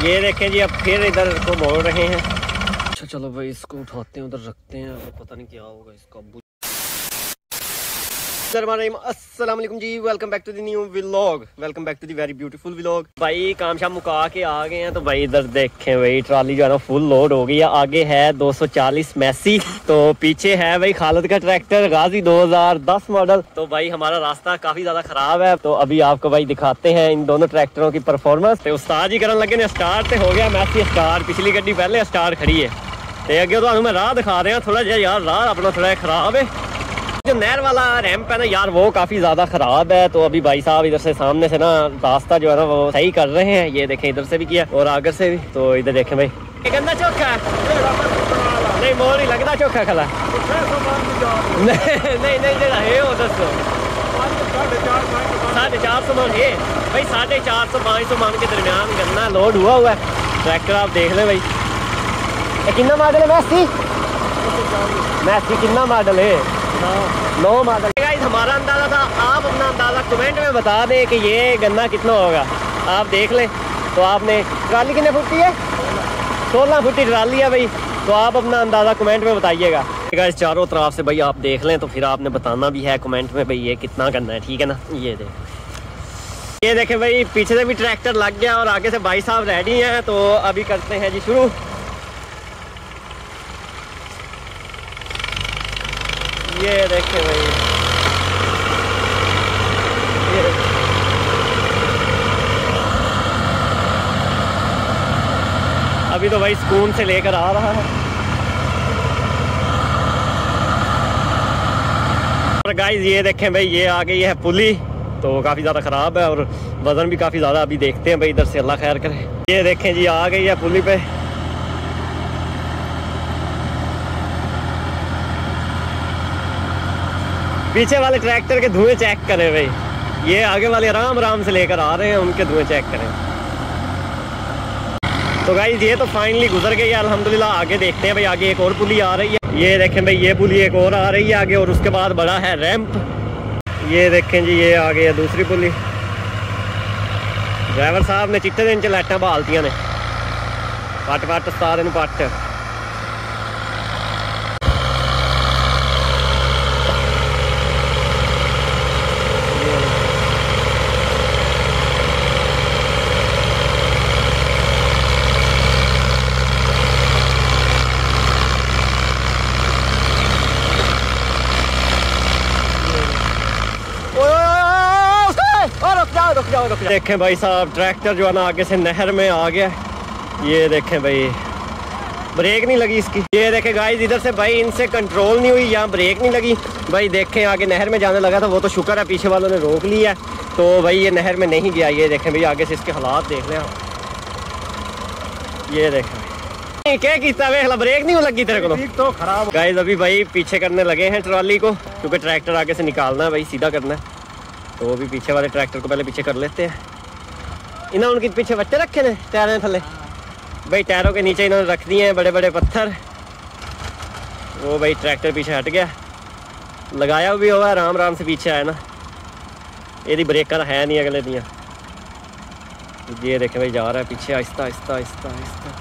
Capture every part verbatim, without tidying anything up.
ये देखें जी, अब फिर इधर को मोड़ रहे हैं। अच्छा चलो भाई, इसको उठाते हैं, उधर रखते हैं, अब पता नहीं क्या होगा इसका। अस्सलाम वालेकुम जी, welcome back to the new vlog, welcome back to the very beautiful vlog. भाई काम शाम मुका के आ गए हैं, तो भाई इधर देखें भाई, ट्राली जो है ना फुल लोड हो गई है। आगे है दो सौ चालीस मैसी, तो पीछे है भाई खालिद का ट्रैक्टर गाजी दो हज़ार दस मॉडल। तो भाई हमारा रास्ता काफी ज्यादा खराब है, तो अभी आपको भाई दिखाते हैं इन दोनों ट्रैक्टरों की परफॉर्मेंस। तो उस्ताद जी करन लगे ने स्टार्ट, तो हो गया मैसी स्टार्ट, पिछली गड्डी पहले स्टार्ट खड़ी है। तो अगे तो मैं राह दिखा रहा थोड़ा जिहा यार, राह अपना थोड़ा खराब है। जो नहर वाला रैंप है ना यार, वो काफी ज्यादा खराब है। तो अभी भाई साहब इधर से सामने से ना रास्ता जो है ना वो सही कर रहे हैं। ये देखें, इधर से भी किया और आगे से भी। तो इधर देखें भाई, गंदा चोखा नहीं, मोर ही लगता चोखा खला नहीं नहीं नहीं है वो दसो साढ़े चार सौ मान ये भाई, साढ़े चार सौ पाँच सौ मान के दरमियान गन्ना लोड हुआ हुआ है ट्रैक्टर। आप देख लें भाई, कितना मॉडल है मैसी? मैसी कितना मॉडल है? नौ मॉडल। गाइस हमारा अंदाजा था, आप अपना अंदाजा कमेंट में बता दें कि ये गन्ना कितना होगा। आप देख लें। तो आपने ट्राली कितने फुटी है? सोलह फुटी ट्राली है भाई। तो आप अपना अंदाजा कमेंट में बताइएगा। गाइस चारों तरफ से भाई आप देख लें, तो फिर आपने बताना भी है कमेंट में भाई ये कितना गन्ना है, ठीक है ना। ये देख ये देखें भाई, पीछे से भी ट्रैक्टर लग गया और आगे से भाई साहब रेडी हैं। तो अभी करते हैं जी शुरू। ये देखें भाई, ये अभी तो भाई सुकून से लेकर आ रहा है। और गाइस ये देखें भाई, ये आ गई है पुली, तो काफ़ी ज़्यादा ख़राब है और वज़न भी काफ़ी ज़्यादा। अभी देखते हैं भाई इधर से, अल्लाह खैर करे। ये देखें जी, आ गई है पुली पे। पीछे वाले ट्रैक्टर के धुएं चेक करें भाई, ये आगे वाले आराम आराम से लेकर आ रहे हैं, उनके धुएं चेक करें। तो गाइस ये तो फाइनली गुजर गई है अल्हम्दुलिल्लाह। आगे देखते हैं भाई, आगे एक और पुली आ रही है। ये देखें भाई, ये पुली एक और आ रही है आगे, और उसके बाद बड़ा है रैंप। ये देखें जी, ये आ गई है दूसरी पुली। ड्राइवर साहब ने चिट्टे दिन च लाइटां बहालतियां ने, पट पट सारे नूं पट। देखें भाई साहब, ट्रैक्टर जो है ना आगे से नहर में आ गया। ये देखें भाई, ब्रेक नहीं लगी इसकी। ये देखें गाइस, इधर से भाई इनसे कंट्रोल नहीं हुई, यहाँ ब्रेक नहीं लगी भाई। देखें आगे नहर में जाने लगा था, वो तो शुक्र है पीछे वालों ने रोक लिया, तो भाई ये नहर में नहीं गया। ये देखें भाई, आगे से इसके हालात देख लें। ये देखें क्या किया, वे ब्रेक नहीं लगी तेरे को तो खराब। गाइस अभी भाई पीछे करने लगे हैं ट्रॉली को, क्योंकि ट्रैक्टर आगे से निकालना है भाई, सीधा करना है। तो वो भी पीछे वाले ट्रैक्टर को पहले पीछे कर लेते हैं। इन्होंने उनके पीछे बच्चे रखे ने टायरों थले भाई, टायरों के नीचे इन्होंने रख दिए हैं बड़े बड़े पत्थर। वो भाई ट्रैक्टर पीछे हट गया, लगाया भी हुआ आराम आराम से पीछे आया ना। यदि ब्रेक का है नहीं अगले दिया। ये देखे भाई, जा रहा है पीछे आहिस्ता आहिस्ता आहिस्ता आहिस्ता।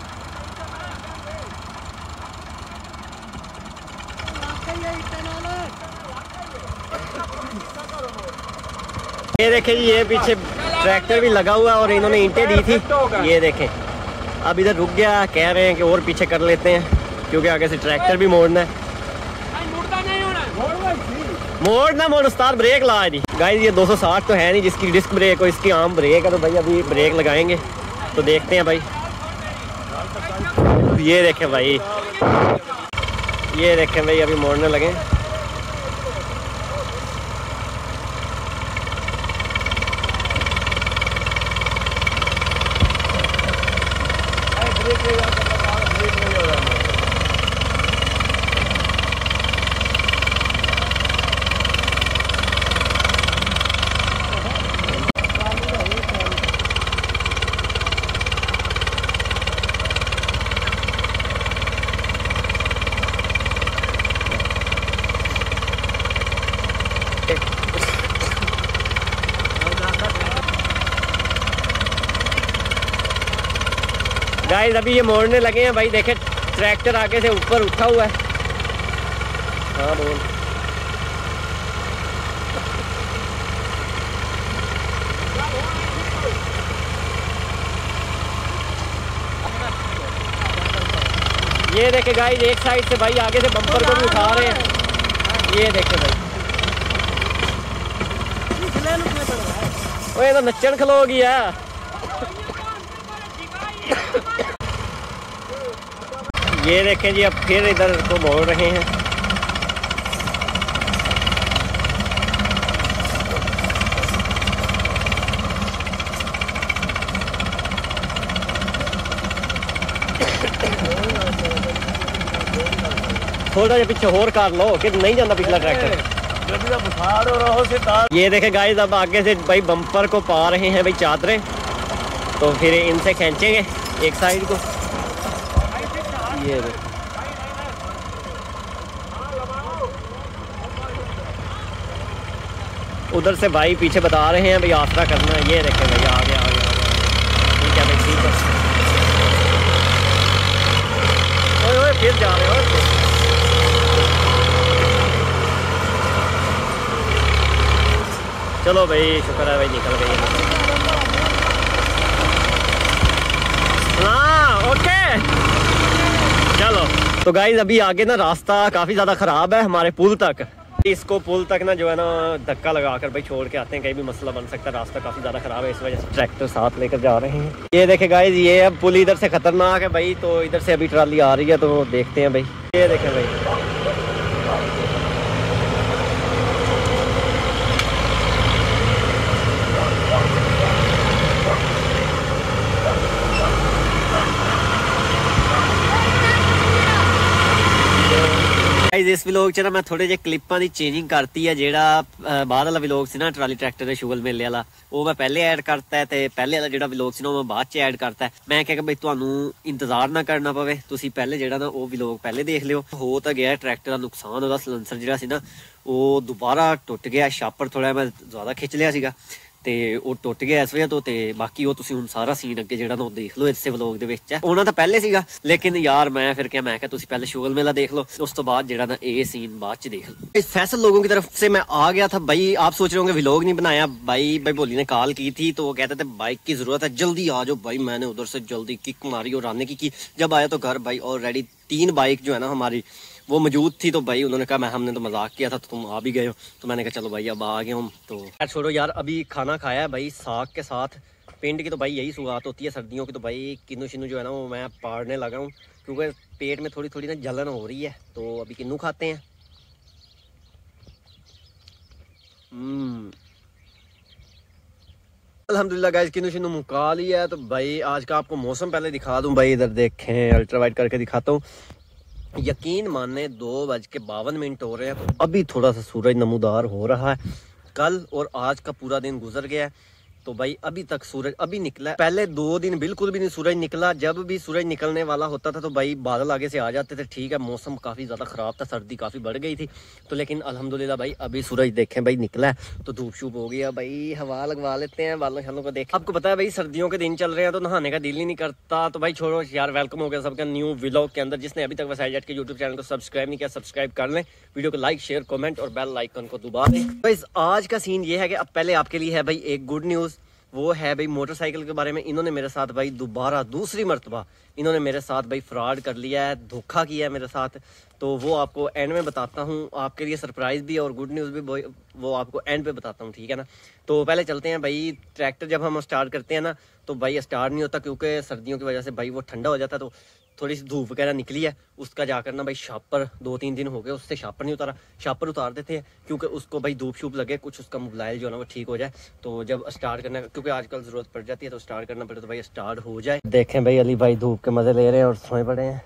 ये देखें जी, ये पीछे ट्रैक्टर भी लगा हुआ और इन्होंने ईंटें दी थी। ये देखें, अब इधर रुक गया, कह रहे हैं कि और पीछे कर लेते हैं, क्योंकि आगे से ट्रैक्टर भी मोड़ना है। मोड़ना मोड़ उस्ताद, ब्रेक ला दी। गाइस ये दो सौ साठ तो है नहीं जिसकी डिस्क ब्रेक हो, इसकी आम ब्रेक है। तो भाई अभी ब्रेक लगाएंगे, तो देखते हैं भाई। ये देखें भाई, ये देखें भाई, अभी मोड़ने लगे। गाइस अभी ये मोड़ने लगे हैं भाई, देखे ट्रैक्टर आगे से ऊपर उठा हुआ है। हाँ बोल। ये देखे गाइस एक साइड से भाई आगे से बम्पर को भी उठा रहे हैं। ये देखे भाई, ओए तो नच्चन खलो गया। ये देखें जी, अब फिर इधर को मोड़ रहे हैं। थोड़ा जा पीछे होर कर लो कि नहीं जाना पिछला ट्रैक्टर। ये देखे गाइस, अब आगे से भाई बम्पर को पा रहे हैं भाई चादरें, तो फिर इनसे खींचेंगे एक साइड को। ये देख, उधर से भाई पीछे बता रहे हैं भाई आसरा करना है। ये देखें भाई आगे आगे आगे, ठीक है भाई, ठीक है। ओए ओए फिर जा रहे हो। चलो भाई, शुक्र है भाई निकल गई। हाँ ओके चलो। तो गाइस अभी आगे ना रास्ता काफ़ी ज़्यादा ख़राब है हमारे पुल तक। इसको पुल तक ना जो है ना धक्का लगाकर भाई छोड़ के आते हैं, कहीं भी मसला बन सकता है। रास्ता काफ़ी ज़्यादा ख़राब है, इस वजह से ट्रैक्टर साथ लेकर जा रहे हैं। ये देखे गाइस, ये अब पुल इधर से ख़तरनाक है भाई, तो इधर से अभी ट्राली आ रही है, तो देखते हैं भाई। ये देखें भाई, इस विलोग च ना मैं थोड़े जे क्लिप्पां दी चेंजिंग करती है। जेड़ा बाद वाला विलोग सी ना ट्राली ट्रैक्टर दे शुगल मेले वाला, वो मैं पहले ऐड करता है, ते पहले वाला जेड़ा विलोग सी ना मैं बाद च ऐड करता है। मैं क्या भाई तुहानू इंतजार ना करना पवे, तुसी पहले जेड़ा ना वो विलोग पहले देख लियो। हो तो गया ट्रैक्टर का नुकसान, ਉਹਦਾ सलेंसर जेड़ा सी ना वो दोबारा टुट गया। शापर थोड़ा मैं ज़्यादा खिंच लिया सीगा ਤੇ ਉਹ ਟੁੱਟ ਗਿਆ ਇਸ ਵਜ੍ਹਾ ਤੋਂ। ਤੇ ਬਾਕੀ ਉਹ ਤੁਸੀਂ ਹੁਣ ਸਾਰਾ ਸੀਨ ਅੱਗੇ ਜਿਹੜਾ ਨਾ ਉਹ ਦੇਖ ਲਓ, ਇਸੇ ਵਲੋਗ ਦੇ ਵਿੱਚ ਹੈ। ਉਹਨਾਂ ਤਾਂ ਪਹਿਲੇ ਸੀਗਾ, ਲੇਕਿਨ यार मैं फिर क्या, मैं क्या तुसी पहले शुगल मेला देख लो, उस तो बाद जेड़ा ना ये सीन बाद च देख लो। इस फैसल लोगों की तरफ से मैं आ गया था भाई। आप सोच रहे होंगे व्लॉग नहीं बनाया भाई, भाई भोली ने कॉल की थी तो वो कहते थे बाइक की जरूरत है, जल्दी आ जाओ भाई। मैंने उधर से जल्दी किक मारी और आने की की। जब आया तो घर भाई ऑलरेडी तीन बाइक जो है ना हमारी वो मौजूद थी। तो भाई उन्होंने कहा मैं हमने तो मजाक किया था, तो तुम आ भी गए हो। तो मैंने कहा चलो भाई अब आ गए हम। तो यार छोड़ो यार, अभी खाना खाया है भाई साग के साथ। पिंड की तो भाई यही सुगात होती है सर्दियों की, तो भाई किन्नू शिन्नू जो है ना वो मैं पाड़ने लगा हूँ, क्योंकि पेट में थोड़ी थोड़ी ना जलन हो रही है। तो अभी किन्नू खाते हैं। अल्हम्दुलिल्लाह गाइस, किन्नू शिन्नू मुका लिया है। तो भाई आज का आपको मौसम पहले दिखा दूँ भाई, इधर देखें अल्ट्रा वाइड करके दिखाता हूँ। यकीन माने दो बज के बावन मिनट हो रहे हैं, तो अभी थोड़ा सा सूरज नमूदार हो रहा है। कल और आज का पूरा दिन गुजर गया है, तो भाई अभी तक सूरज अभी निकला है। पहले दो दिन बिल्कुल भी नहीं सूरज निकला। जब भी सूरज निकलने वाला होता था तो भाई बादल आगे से आ जाते थे। ठीक है, मौसम काफ़ी ज़्यादा ख़राब था, सर्दी काफ़ी बढ़ गई थी, तो लेकिन अल्हम्दुलिल्लाह भाई अभी सूरज देखें भाई निकला है, तो धूप शूप हो गया भाई। हवा लगवा लेते हैं बालों शालों को देख। आपको पता है भाई सर्दियों के दिन चल रहे हैं, तो नहाने का दिल ही नहीं करता। तो भाई छोड़ो यार, वेलकम हो गया सबका न्यू व्लॉग के अंदर। जिसने अभी तक वसाइल जेट के यूट्यूब चैनल को सब्सक्राइब नहीं किया, सब्सक्राइब कर लें, वीडियो को लाइक शेयर कमेंट और बेल आइकन को दबा दें। भाई आज का सीन ये है कि अब पहले आपके लिए है भाई एक गुड न्यूज़। वो है भाई मोटरसाइकिल के बारे में। इन्होंने मेरे साथ भाई दोबारा दूसरी मर्तबा इन्होंने मेरे साथ भाई फ्रॉड कर लिया है, धोखा किया है मेरे साथ। तो वो आपको एंड में बताता हूँ, आपके लिए सरप्राइज़ भी और गुड न्यूज़ भी वो आपको एंड पे बताता हूँ, ठीक है ना। तो पहले चलते हैं भाई। ट्रैक्टर जब हम स्टार्ट करते हैं ना तो भाई स्टार्ट नहीं होता, क्योंकि सर्दियों की वजह से भाई वो ठंडा हो जाता है। तो थोड़ी सी धूप वगैरह निकली है, उसका जाकर ना भाई शापर दो तीन दिन हो गए उससे शापर नहीं उतारा। शापर उतार देते हैं क्योंकि उसको भाई धूप शूप लगे, कुछ उसका मोबाइल जो है ना वो ठीक हो जाए। तो जब स्टार्ट करना, क्योंकि आजकल ज़रूरत पड़ जाती है, तो स्टार्ट करना पड़े तो भाई स्टार्ट हो जाए। देखें भाई अली भाई धूप के मज़े ले रहे हैं और सोए पड़े हैं।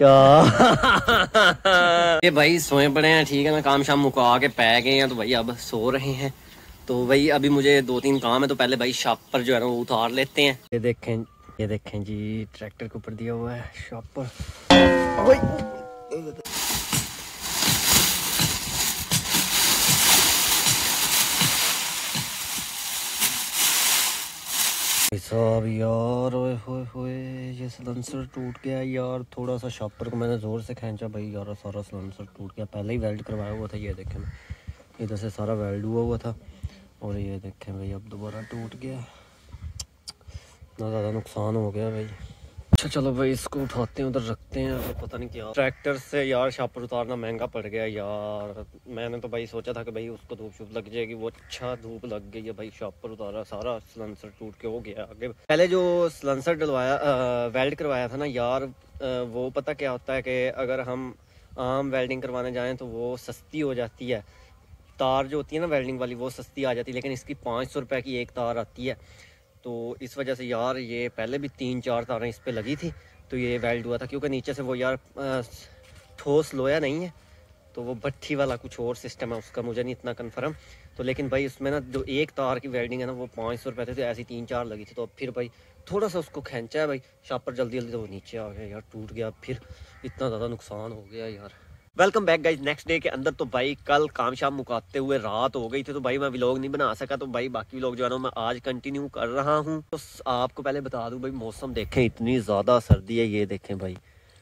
ये भाई सोए पड़े हैं, ठीक है ना। काम शाम मुका के पै गए हैं, तो भाई अब सो रहे हैं। तो भाई अभी मुझे दो तीन काम है, तो पहले भाई शापर जो है ना वो उतार लेते हैं। ये देखें ये देखें जी, ट्रैक्टर के ऊपर दिया हुआ है शॉपर। साहब यार, ओए होए होए, ये सिलेंसर टूट गया यार। थोड़ा सा शॉपर को मैंने ज़ोर से खींचा भाई यार, सारा सिलेंसर टूट गया। पहले ही वेल्ड करवाया हुआ था, ये देखें इधर से सारा वेल्ड हुआ हुआ था और ये देखें भाई अब दोबारा टूट गया। इतना ज़्यादा नुकसान हो गया भाई। अच्छा चलो भाई, इसको उठाते हैं, उधर रखते हैं। अगर पता नहीं क्या ट्रैक्टर से यार शॉपर उतारना महंगा पड़ गया यार। मैंने तो भाई सोचा था कि भाई उसको धूप शूप लग जाएगी, वो अच्छा धूप लग गई है भाई। शॉपर उतारा, सारा सिलेंसर टूट के हो गया आगे। पहले जो सिलेंसर डलवाया, वेल्ड करवाया था ना यार, आ, वो पता क्या होता है कि अगर हम आम वेल्डिंग करवाने जाएँ तो वो सस्ती हो जाती है। तार जो होती है ना वेल्डिंग वाली, वो सस्ती आ जाती है, लेकिन इसकी पाँच सौ रुपये की एक तार आती है। तो इस वजह से यार ये पहले भी तीन चार तारें इस पे लगी थी तो ये वेल्ड हुआ था, क्योंकि नीचे से वो यार ठोस लोया नहीं है, तो वो भट्ठी वाला कुछ और सिस्टम है उसका, मुझे नहीं इतना कन्फर्म। तो लेकिन भाई उसमें ना जो एक तार की वेल्डिंग है ना, वो पाँच सौ रुपये थे, तो ऐसी तीन चार लगी थी। तो अब फिर भाई थोड़ा सा उसको खींचा है भाई शॉपर, जल्दी जल्दी तो वो नीचे आ गया यार, टूट गया। फिर इतना ज़्यादा नुकसान हो गया यार। Welcome back guys next day के अंदर। तो भाई कल काम शाम मुकाते हुए रात हो गई थी, तो भाई मैं व्लॉग नहीं बना सका। तो भाई बाकी व्लॉग जो है ना मैं आज कंटिन्यू कर रहा हूँ। तो आपको पहले बता दूं भाई, मौसम देखें, इतनी ज़्यादा सर्दी है, ये देखें भाई।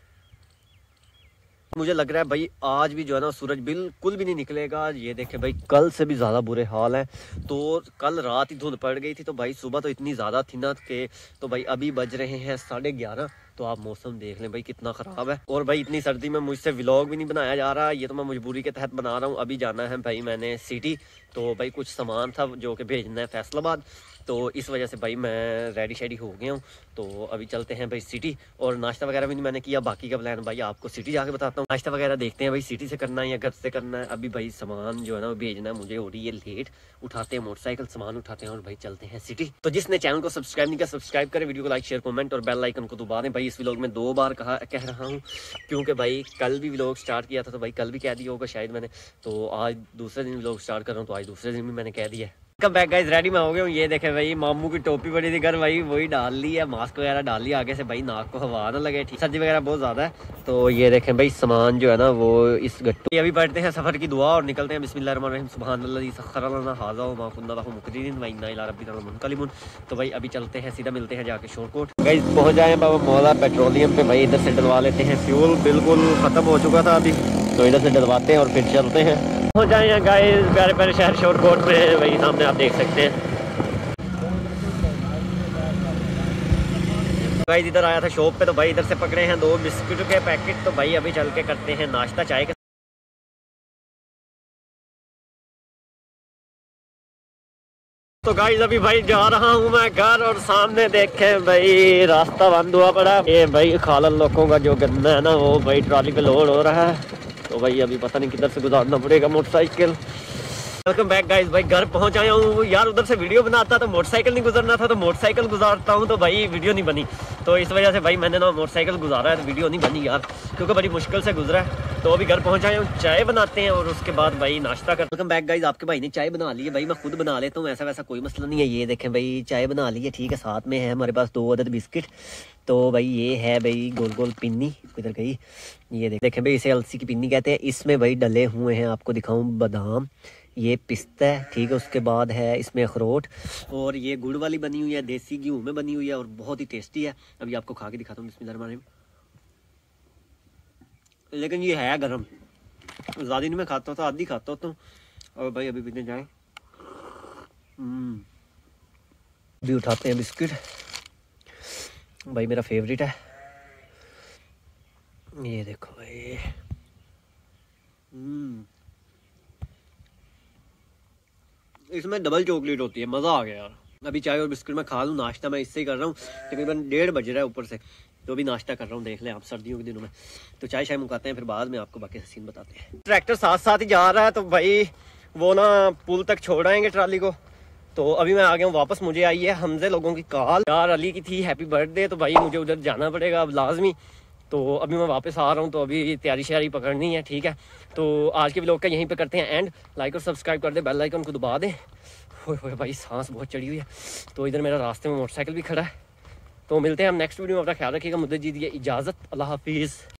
मुझे लग रहा है भाई आज भी जो है ना सूरज बिल्कुल भी नहीं निकलेगा। ये देखें भाई, कल से भी ज़्यादा बुरे हाल है। तो कल रात ही धुंध पड़ गई थी, तो भाई सुबह तो इतनी ज़्यादा थी ना कि तो भाई अभी बज रहे हैं साढ़े ग्यारह। तो आप मौसम देख लें भाई कितना ख़राब है। और भाई इतनी सर्दी में मुझसे व्लॉग भी नहीं बनाया जा रहा, ये तो मैं मजबूरी के तहत बना रहा हूँ। अभी जाना है भाई मैंने सिटी, तो भाई कुछ सामान था जो कि भेजना है फैसलाबाद, तो इस वजह से भाई मैं रेडी शेडी हो गया हूँ। तो अभी चलते हैं भाई सिटी। और नाश्ता वगैरह भी नहीं मैंने किया, बाकी का प्लान भाई आपको सिटी जाके बताता हूँ। नाश्ता वगैरह देखते हैं भाई सिटी से करना है या घर से करना है। अभी भाई सामान जो है ना वो भेजना है, मुझे हो रही है लेट। उठाते हैं मोटरसाइकिल, सामान उठाते हैं और भाई चलते हैं सिटी। तो जिसने चैनल को सब्सक्राइब नहीं किया, सब्सक्राइब करें, वीडियो को लाइक शेयर कमेंट और बेल आइकन को दबा दें। भाई इस व्लॉग में दो बार कहा कह रहा हूँ, क्योंकि भाई कल भी व्लॉग स्टार्ट किया था, तो भाई कल भी कह दिया होगा शायद मैंने, तो आज दूसरे दिन व्लॉग स्टार्ट कर रहा हूँ, तो आज दूसरे दिन भी मैंने कह दिया। कम बैक गाइस, रेडी मैं हो गया हूँ। ये देखे भाई, मामू की टोपी पड़ी थी घर, भाई वही डाल ली है, मास्क वगैरह डाल लिया आगे से भाई, नाक को हवा ना लगे, ठीक। सर्दी वगैरह बहुत ज़्यादा है। तो ये देखें भाई सामान जो है ना वो इस गट्टू। अभी पढ़ते हैं सफ़र की दुआ और निकलते हैं। बिस्मिल्लाहिर्रहमानिर्रहीम, सुब्हानल्लाज़ी सख्खर लना हाज़ा व मा कुन्ना लहू मुक़रिनीन व इन्ना इला रब्बिना लमुनक़लिबून। तो भाई अभी चलते हैं, सीधा मिलते हैं जाके शोरकोट। गाइस पहुँच जाए बाबा मौला पेट्रोलियम पे, भाई इधर से डलवा लेते हैं फ्यूल, बिल्कुल ख़त्म हो चुका था अभी, तो इधर से डलवाते हैं और फिर चलते हैं। हो जाए गाइस प्यारे प्यारे शहर शोरकोट में, भाई सामने आप देख सकते हैं। भाई इधर आया था शॉप पे, तो भाई इधर से पकड़े हैं दो बिस्किट के पैकेट। तो भाई अभी चल के करते हैं नाश्ता चाय के। तो गाइस अभी भाई जा रहा हूँ मैं घर, और सामने देखें भाई रास्ता बंद हुआ पड़ा। ये भाई खालन लोगों का जो गन्ना है ना वो भाई ट्रॉली पे लोड हो रहा है, तो भाई अभी पता नहीं किधर से गुजारना पड़ेगा मोटरसाइकिल। वेलकम बैक गाइस, भाई घर पहुंच आया हूँ यार। उधर से वीडियो बनाता तो मोटरसाइकिल नहीं गुजरना था, तो मोटरसाइकिल गुजारता हूँ तो भाई वीडियो नहीं बनी। तो इस वजह से भाई मैंने ना मोटरसाइकिल गुजारा है, तो वीडियो नहीं बनी यार, क्योंकि बड़ी मुश्किल से गुजरा है। तो अभी घर पहुंच आया हूँ, चाय बनाते हैं और उसके बाद भाई नाश्ता कर। वेलकम बैक गाइस, आपके भाई ने चाय बना ली है, भाई मैं खुद बना लेता हूँ, ऐसा वैसा कोई मसला नहीं है। ये देखें भाई चाय बना ली है, ठीक है। साथ में है हमारे पास दो अदद बिस्किट। तो भाई ये है भाई गोल गोल पिन्नी, किधर गई, ये देखें भाई, इसे अलसी की पिन्नी कहते हैं। इसमें भाई डले हुए हैं, आपको दिखाऊँ, बादाम, ये पिस्ता है, ठीक है। उसके बाद है इसमें अखरोट, और ये गुड़ वाली बनी हुई है, देसी गेहूं में बनी हुई है और बहुत ही टेस्टी है। अभी आपको खा के दिखाता हूँ, बिस्मिल्लाहिर्रहमानिर्रहीम। लेकिन ये है गरम, ज़्यादा नहीं मैं खाता था, आधी खाता होता हूँ। और भाई अभी पीने जाए, अभी उठाते हैं बिस्किट, भाई मेरा फेवरेट है। ये देखो भाई, हम्म इसमें डबल चॉकलेट होती है, मज़ा आ गया यार। अभी चाय और बिस्किट मैं खा लूँ, नाश्ता मैं इससे ही कर रहा हूँ। तकरीबन डेढ़ बज रहा है ऊपर से, तो भी नाश्ता कर रहा हूँ, देख लें आप सर्दियों के दिनों में। तो चाय शाय मुकाते हैं, फिर बाद में आपको बाकी सीन बताते हैं। ट्रैक्टर साथ साथ ही जा रहा है, तो भाई वो ना पुल तक छोड़ आएंगे ट्राली को। तो अभी मैं आ गया हूँ वापस, मुझे आई है हमजे लोगों की कॉल यार, अली की थी हैप्पी बर्थडे, तो भाई मुझे उधर जाना पड़ेगा अब लाजमी। तो अभी मैं वापस आ रहा हूँ, तो अभी तैयारी श्यारी पकड़नी है, ठीक है। तो आज के व्लॉग का यहीं पे करते हैं एंड। लाइक और सब्सक्राइब कर दे, बेल आइकन को दबा दें। होए होए भाई सांस बहुत चढ़ी हुई है। तो इधर मेरा रास्ते में मोटरसाइकिल भी खड़ा है। तो मिलते हैं हम नेक्स्ट वीडियो में, अपना ख्याल रखिएगा, मुझे दीजिए इजाज़त, अल्लाह हाफिज़।